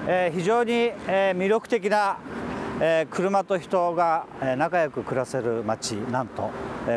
非常に魅力的な車と人が仲良く暮らせる町、なんと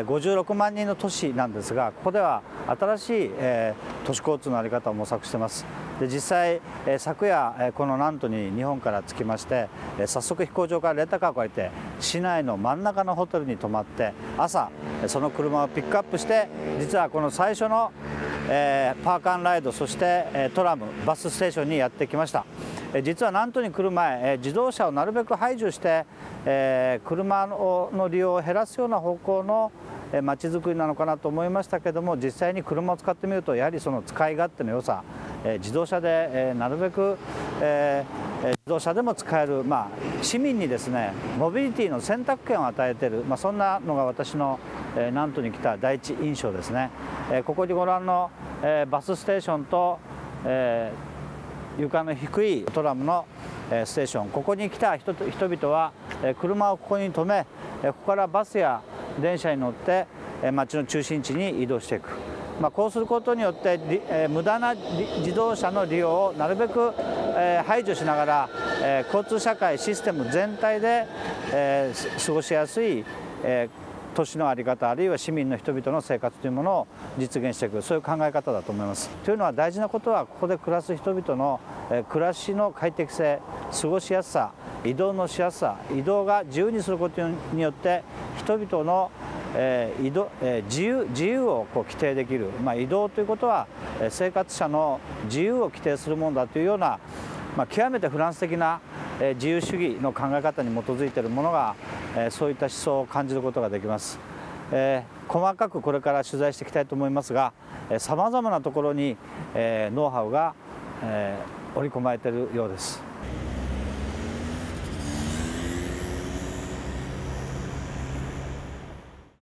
56万人の都市なんですが、ここでは新しい都市交通の在り方を模索しています。で実際昨夜この南都に日本から着きまして、早速飛行場からレンタカーを借りて市内の真ん中のホテルに泊まって、朝その車をピックアップして、実はこの最初のパークアンライド、そしてトラムバスステーションにやってきました。実は南都に来る前、自動車をなるべく排除して、車の利用を減らすような方向のまちづくりなのかなと思いましたけども、実際に車を使ってみると、やはりその使い勝手の良さ、自動車でなるべく自動車でも使える、市民にですねモビリティの選択権を与えている、そんなのが私の南都に来た第一印象ですね。ここにご覧のバスステーションと床の低いトラムのステーション、ここに来た人々は車をここに止め、ここからバスや電車に乗って街の中心地に移動していく。こうすることによって無駄な自動車の利用をなるべく排除しながら、交通社会システム全体で過ごしやすい都市の在り方、あるいは市民の人々の生活というものを実現していく、そういう考え方だと思います。というのは、大事なことはここで暮らす人々の暮らしの快適性、過ごしやすさ、移動のしやすさ、移動が自由にすることによって人々の自由を規定できる、移動ということは生活者の自由を規定するものだというような、極めてフランス的な自由主義の考え方に基づいているものが、そういった思想を感じることができます。細かくこれから取材していきたいと思いますが、さまざまなところにノウハウが織り込まれているようです。